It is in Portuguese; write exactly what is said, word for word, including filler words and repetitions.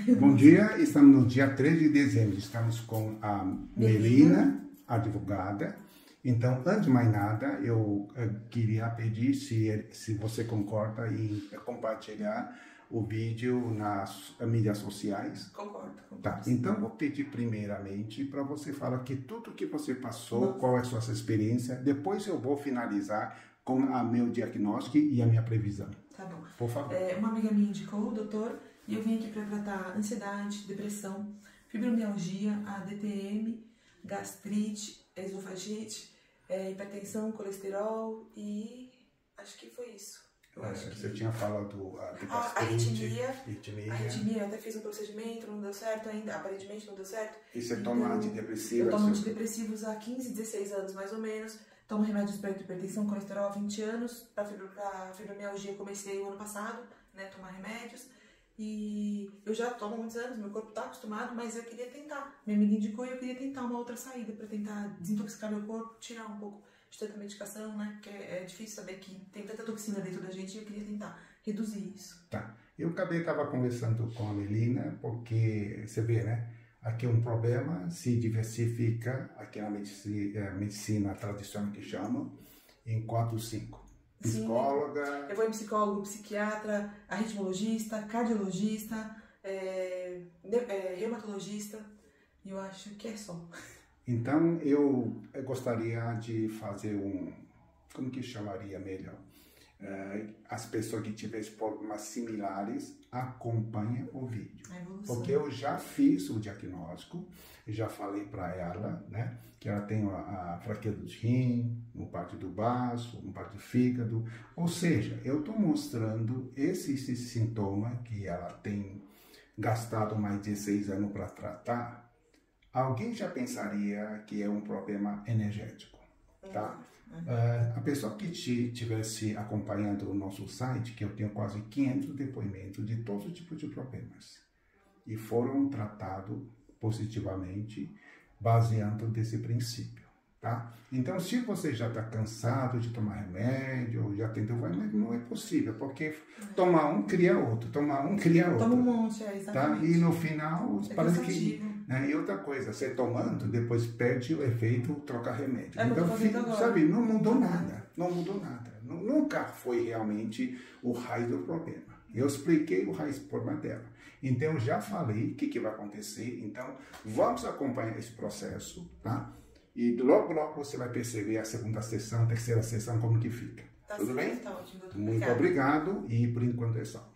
Bom dia, estamos no dia três de dezembro, estamos com a Melina, advogada. Então, antes de mais nada, eu, eu queria pedir se, se você concorda em compartilhar o vídeo nas mídias sociais. Concordo. concordo tá, então vou pedir primeiramente para você falar que tudo que você passou, Nossa. qual é a sua experiência, depois eu vou finalizar com o meu diagnóstico e a minha previsão. Tá bom. Por favor. É, uma amiga minha indicou o doutor e eu vim aqui para tratar ansiedade, depressão, fibromialgia, A D T M, gastrite, esofagite, é, hipertensão, colesterol e acho que foi isso. Eu é, acho que... Você tinha falado a, ah, a arritmia, arritmia. A arritmia, eu até fiz um procedimento, não deu certo ainda, aparentemente não deu certo. E você então, toma antidepressivos? Eu tomo antidepressivos há quinze, dezesseis anos mais ou menos. Tomo remédios para hipertensão, colesterol há vinte anos. Para fibromialgia comecei o ano passado, né, tomar remédios. E eu já tomo há muitos anos, meu corpo está acostumado, mas eu queria tentar. Minha amiga indicou e eu queria tentar uma outra saída para tentar desintoxicar meu corpo, tirar um pouco de tanta medicação, né? Porque é difícil saber que tem tanta toxina dentro da gente e eu queria tentar reduzir isso. Tá. Eu acabei estava conversando com a Melina, porque você vê, né? Aqui um problema se diversifica aqui na medicina, medicina tradicional que chamam, em quatro, cinco. Psicóloga... Sim, eu vou em psicólogo, psiquiatra, arritmologista, cardiologista, é, é, reumatologista, e eu acho que é só. Então, eu, eu gostaria de fazer um... Como que chamaria melhor? Uh, as pessoas que tiverem problemas similares acompanhem o vídeo. Porque eu já fiz o diagnóstico, já falei para ela, né, que ela tem a, a fraqueza do rim, no parte do baço, no parte do fígado. Ou seja, eu estou mostrando esse, esse sintoma que ela tem gastado mais de dezesseis anos para tratar. Alguém já pensaria que é um problema energético, tá? Uh, a pessoa que estivesse acompanhando o nosso site, que eu tenho quase quinhentos depoimentos de todo tipo de problemas, e foram tratados positivamente, baseando desse princípio, tá? Então, se você já está cansado de tomar remédio, já tentou, mas não é possível, porque tomar um cria outro, tomar um cria outro. Toma um monte, é, exatamente. Tá? E no final, é parece que... Né? E outra coisa, você tomando, depois perde o efeito, troca remédio. É, então, fica, sabe, não mudou nada, não mudou nada. Nunca foi realmente o raiz do problema. Eu expliquei o raiz do problema dela. Então, eu já falei o que, que vai acontecer. Então, vamos acompanhar esse processo, tá? E logo, logo você vai perceber a segunda sessão, a terceira sessão, como que fica. Tá Tudo certo, bem? Tá ótimo, doutor. Muito obrigado e por enquanto é só.